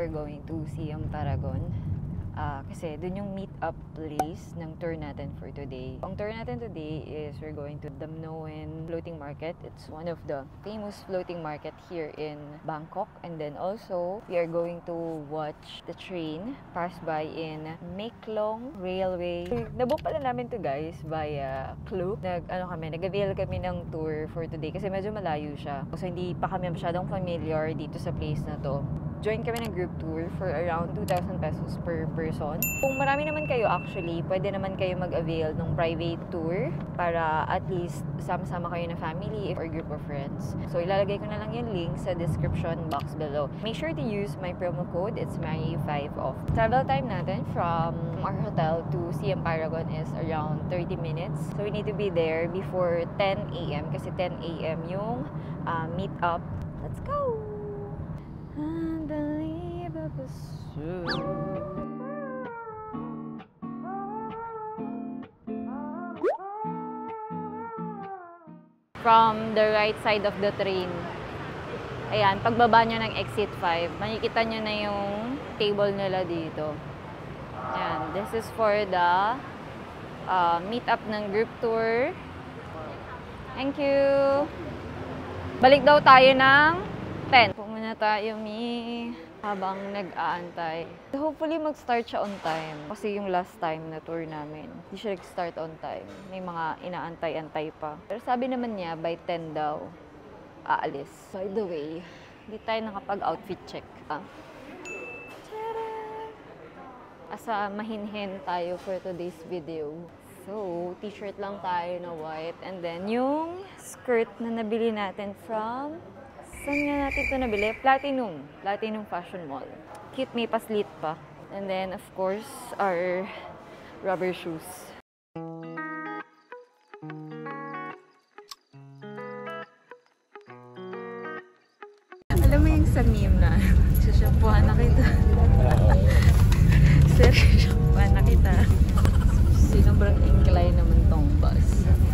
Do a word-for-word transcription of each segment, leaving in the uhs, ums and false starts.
we're going to Siam Paragon. Uh, kasi dun yung meet-up place ng tour natin for today. Ang tour natin today is we're going to Damnoen Floating Market. It's one of the famous floating market here in Bangkok. And then also, we are going to watch the train pass by in Maeklong Railway. Nabook pala namin to guys via Klook. Nag, ano kami, nag-avail kami ng tour for today kasi medyo malayo siya. So hindi pa kami masyadong familiar dito sa place na to. Join kami ng group tour for around two thousand pesos per person. Kung marami naman kayo actually, pwede naman kayo mag-avail ng private tour para at least sama-sama kayo na family or group of friends. So ilalagay ko na lang yung link sa description box below. Make sure to use my promo code. It's Mary five off. Travel time natin from our hotel to Siam Paragon is around thirty minutes. So we need to be there before ten A M kasi ten A M yung uh, meet up. Let's go! Unbelievable. From the right side of the train, ayan, pagbaba nyo ng exit five, makikita nyo na yung table nila dito. Ayan, this is for the uh, meet up ng group tour. Thank you! Balik daw tayo ng ten. Pumuna tayo, mi, habang nag-aantay. Hopefully, mag-start siya on time. Kasi yung last time na tour namin, hindi siya nag-start on time. May mga inaantay-antay pa. Pero sabi naman niya, by ten daw, aalis. By the way, hindi tayo nakapag-outfit check. Ah. Asa mahinhin tayo for today's video. So, t-shirt lang tayo na white. And then, yung skirt na nabili natin from... Saan nga natin ito nabili? Platinum. Platinum Fashion Mall. Cute, may paslit pa. And then, of course, our rubber shoes. Alam mo yung sa meme na, sashampuhan na kita. Sir, sashampuhan na kita. Sobrang incline naman tong bus.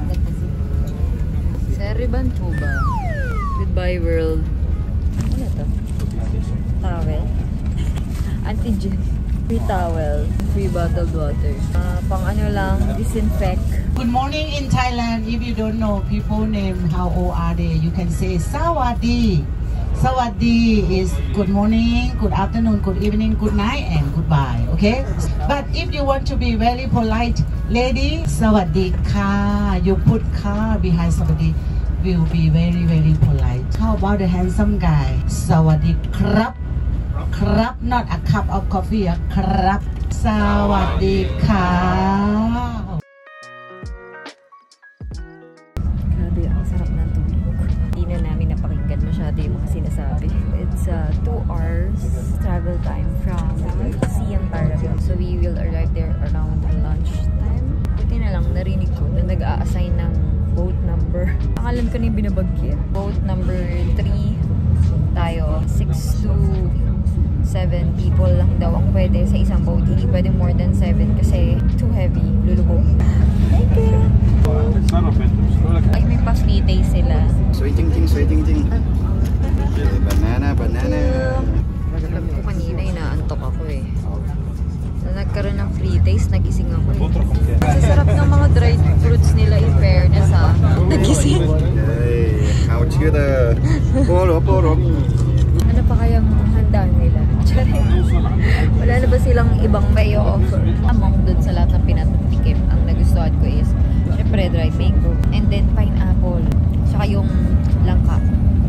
Sir, riban po ba? Goodbye world. Ano to? Towel? Antigen. Free towel. Free bottled water. Uh, pang ano lang, disinfect. Good morning in Thailand. If you don't know people name, how old are they? You can say Sawadi. Sawadi is good morning, good afternoon, good evening, good night, and goodbye. Okay? But if you want to be very polite, lady, Sawadi ka. You put ka behind somebody. Will be very very polite. How about the handsome guy? Sawadi krap. Krap, not a cup of coffee, a krap. Sawadi ka. Grabe, ang sarap ng tulog. Hindi na namin napakinggan masyado yung mga sinasabi. It's uh, two hours travel time from Siam Paragon. So we will arrive there around lunchtime. Buti na lang narinig ko na nag-a-assign ng boat number. Pangalan ko na yung binabagkit. Boat number three tayo. six to seven people lang daw ang pwede sa isang boat. Hindi pwede more than seven kasi too heavy. Lulubog. Thank you! Ay, may pa-free sila. Soy ting ting, soy ting ting. Banana, banana. Alam ko kanina, inaantok ako eh. Na nagkaroon ng free taste, nagising ako eh. Sa sarap ng mga dried fruits nila in fairness ha. Nagising. Hey, how to the polo polo. Ano pa kayang handa nila? Wala na ba silang ibang may offer? Among dun sa lahat ng pinatikim, ang nagustuhan ko is syempre dried mango and then pineapple. Tsaka yung langka.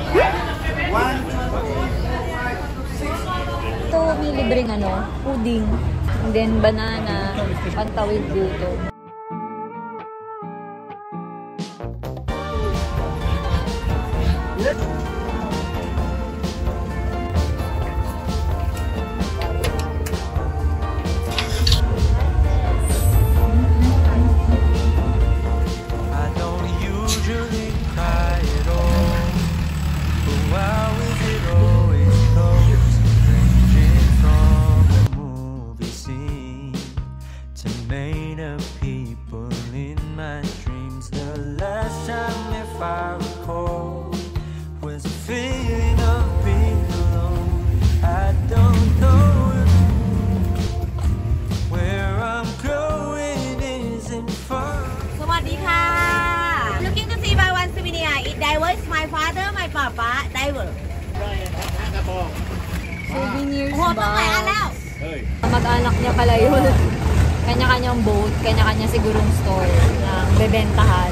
Ito, may libreng ano, pudding. And then banana, pantawid dito. Was a feeling of being alone. I don't know. my father, my papa, diver. Souvenirs Huwag pa kay box. alaw. Mag-anak niya pala yun. Kanya-kanyang boat, kanya-kanya sigurong store na bebentahan.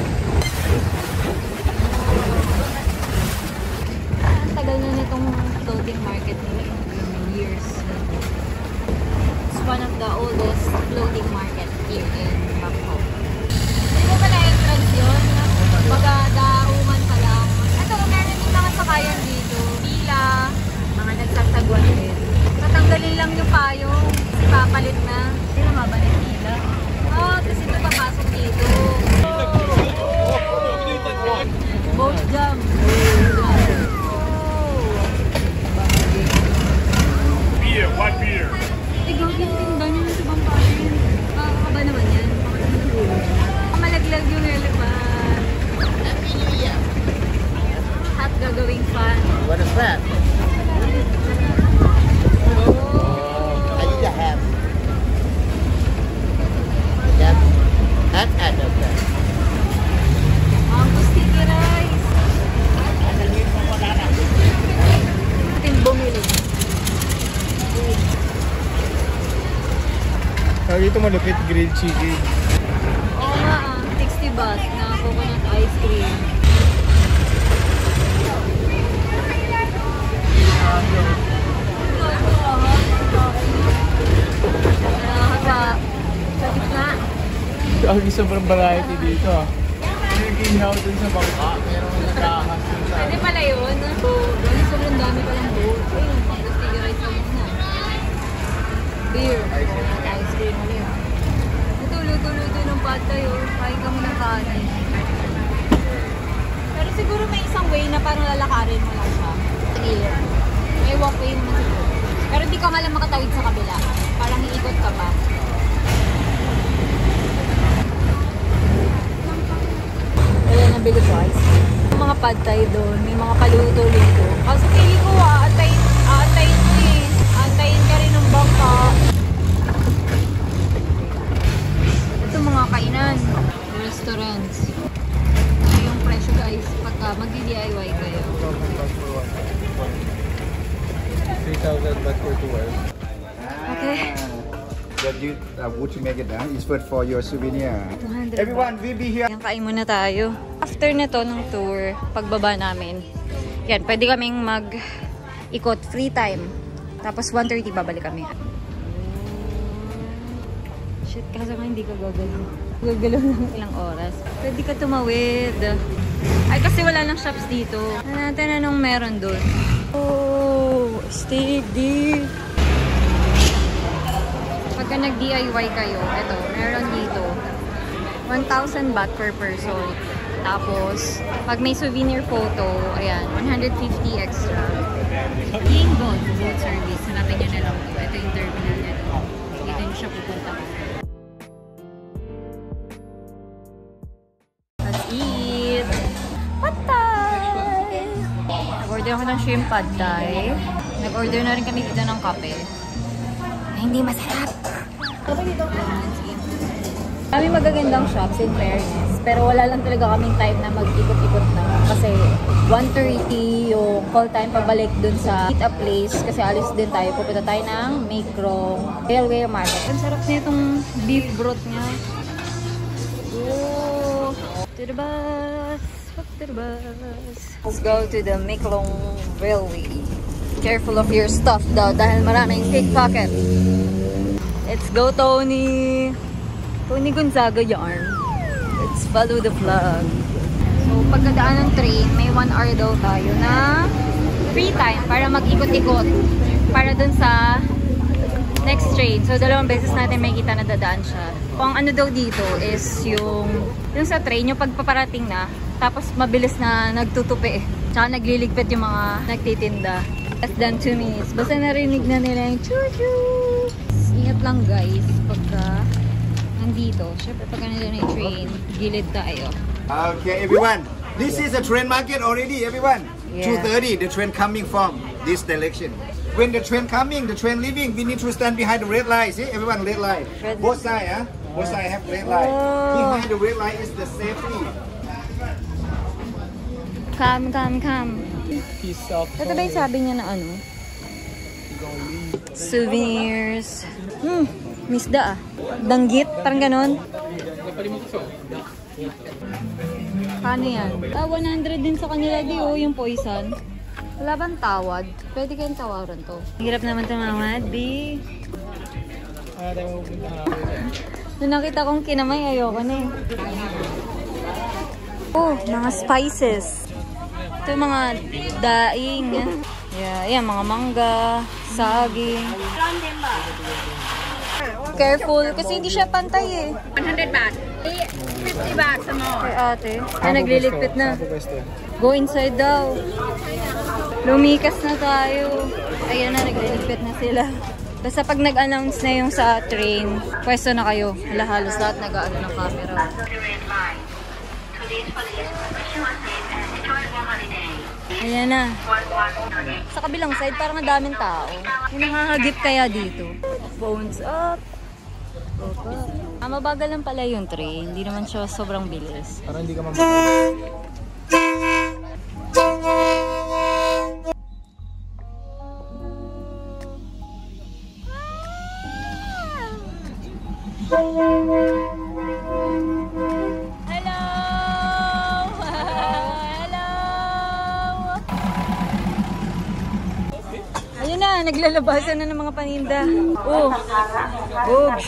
Ang tagal na nitong floating market nila. Years. It's one of the oldest floating market here in Bangkok. Hindi mo pala entrance yun? Pagka-dauman pa lang. Ito, meron din mga sakayan dito. Pila, mga nagsasagwan din. Tatanggalin lang yung payong. Kasi papalit na. Hindi na mabalik pila. Oh, tapos ito papasok dito. Boat jump. Beer, what beer? Ikaw yung tinda niyo sa Bampayan. Kakaba naman yan. Malaglag yung elephant. Hot gagawing fun. What is that? I need a hat. That, that hat of that. Ang sticky rice. Ating bumili. Sabi ito malupit, grilled chicken. Oo nga ah, sixty baht na coconut ice cream. Sa, sa gitna. Ang sobrang variety dito. Yung ginhaw dun sa bangka, meron nagkahas dun sa... Pwede pala yun. So, dahil sobrang dami palang boat. Ayun, pang sticky rice lang na. Beer. Ice cream ulit. Ito, luto-luto ng pad tayo. Kain kami ng kanin. Pero siguro may isang way na parang lalakarin mo lang siya. Sige. May walkway naman siguro. Pero di ka nga lang makatawid sa kabila. Parang iikot ka pa. Wala na bigod rice. May mga pad tayo doon. May mga paluto-luto. Kasi pili ko ah, antayin, aantayin mo eh. Antayin ka rin ng bangka. Ito mga kainan. Restaurants. Ito yung presyo guys. Pagka mag-D I Y kayo. three thousand baht for two hours. Okay. That you, uh, would you make it down? It's good for your souvenir. two hundred Everyone, we'll be here. Yan, kain muna tayo. After nito ng tour, pagbaba namin, yan, pwede kaming mag-ikot, free time. Tapos one thirty babalik kami. Shit, kaso nga hindi ka gagalaw. Gagalaw ng ilang oras. Pwede ka tumawid. Ay, kasi wala lang shops dito. Ano natin anong meron doon? Oh, steak deep. Pagka nag-D I Y kayo, eto, meron dito one thousand baht per person. Tapos, pag may souvenir photo, ayan, one hundred fifty extra. Yung boat, boat service, hanapin nyo na lang ito. Ito yung terminal na ito. Dito nyo siya pupunta. Let's eat! Pad Thai! Nag-order ako ng shrimp pad Thai. Nag-order na rin kami dito ng kape. Ay, hindi masarap! Kami magagandang shops in fairness, pero wala lang talaga kaming time na mag-ikot-ikot na kasi one thirty yung call time pabalik dun sa Eat a Place kasi alis din tayo. Pupunta tayo ng Makrong Railway Market. Ang sarap niya itong beef broth niya. Oh, to the bus! To the bus! Let's go to the Makrong Railway. Careful of your stuff daw dahil maraming pickpocket. Let's go, Tony! Tony Gonzaga yarn. Let's follow the vlog. So, pagkadaan ng train, may one hour daw tayo na free time para mag-ikot-ikot. Para dun sa next train. So, dalawang beses natin may kita na dadaan siya. Kung ano daw dito is yung, yung sa train, yung pagpaparating na, tapos mabilis na nagtutupi. Tsaka nagliligpit yung mga nagtitinda. Less than two minutes. Basta narinig na nila yung choo-choo. Ingat lang guys, pagka nandito. Siyempre, pag nandito na yung train, gilid tayo. Okay, everyone. This is a train market already, everyone. Yeah. two thirty, the train coming from this direction. When the train coming, the train leaving, we need to stand behind the red light. See, everyone, red light. Red Both sides, huh? Both sides have red light. Oh. Behind the red light is the safety. Come, come, come. Piece of Ito ba yung sabi niya na ano? Souvenirs. Hmm, misda ah. Danggit, parang ganon. Paano yan? Ah, one hundred din sa kanila di oh, yung poison. Wala bang tawad? Pwede kayong tawaran to. Hirap naman ito mamad, di. Kaya tayo pupunta natin. Nung nakita kong kinamay, ayoko na eh. Oh, mga spices. Ito yung mga daing. Yeah, yan, mga mangga, saging. Careful, kasi hindi siya pantay eh. one hundred baht. fifty baht sa more. Kay ate, na nagliligpit na. Go inside daw. Lumikas na tayo. Ayan na, nagliligpit na sila. Basta pag nag-announce na yung sa train, pwesto na kayo. Wala halos lahat nag-ano ng camera. Ayan na. Sa kabilang side, parang ang daming tao. May nakakagip kaya dito. Phones up. Opo. Ah, mabagal lang pala yung train. Hindi naman siya sobrang bilis. Parang hindi ka mabalik. Hello! Hello! Ayun na, naglalabasan na ng mga paninda. Oh! Oops!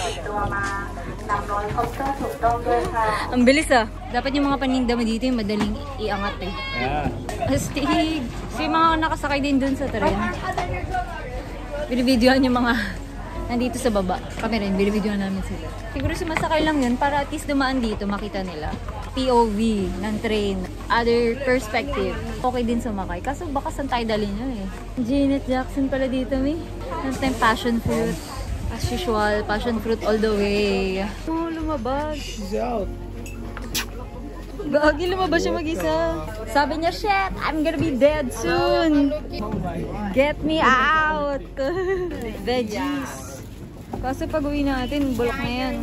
Ang bilis ah. Dapat yung mga paninda mo dito yung madaling iangat eh. Yeah. Astig! So yung mga nakasakay din dun sa tren. Binibidyoan yung mga nandito sa baba. Kami rin, binibidyoan namin sila. Siguro sumasakay lang yun para at least dumaan dito, makita nila. P O V ng train. Other perspective. Okay din sumakay. Kaso baka saan tayo dalhin yun eh. Janet Jackson pala dito, may. Next time, passion fruit. As usual, passion fruit all the way. Oh, lumabas. She's out. Gagi, lumabas siya mag-isa. Sabi niya, shit, I'm gonna be dead soon. Get me out. Veggies. Kaso pag uwi natin, bulok na yan.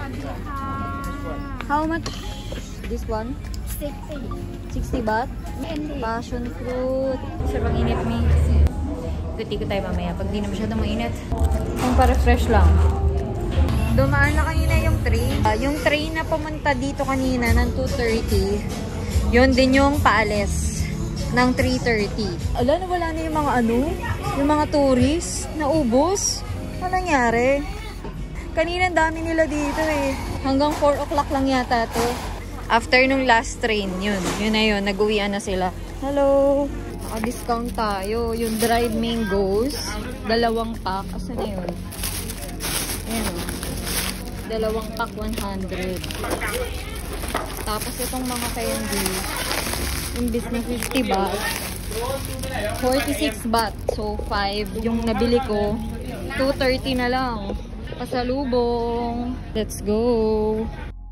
How much? This one? sixty. sixty baht? Passion fruit. Sarang init mi. Guti ko tayo mamaya pag di na masyadong mainit. Yung para fresh lang. Dumaan na kanina yung train. Uh, yung train na pumunta dito kanina ng two thirty, yun din yung paalis ng three thirty. Ala, nawala na yung mga ano, yung mga tourists, naubos. Ano nangyari? Kanina dami nila dito eh. Hanggang four o'clock lang yata to. After nung last train, yun. Yun na yun, nag-uwian na sila. Hello! Naka-discount tayo. Yung dried mangoes, dalawang pack. Asan na yun? Ayan o. Dalawang pack, one hundred. Tapos itong mga candy, imbis na fifty baht, forty-six baht. So, five. Yung nabili ko, two thirty na lang. Pasalubong. Let's go!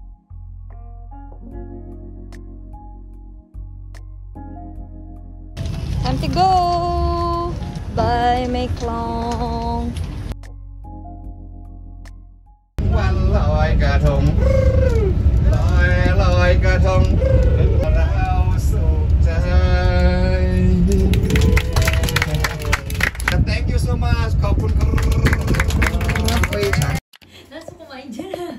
Time to go! Bye, Mekong! วันลอยกระทงลอยลอยกระทงเราสุขใจ Thank you so much ขอบคุณครับ Nasa kumain dyan ah.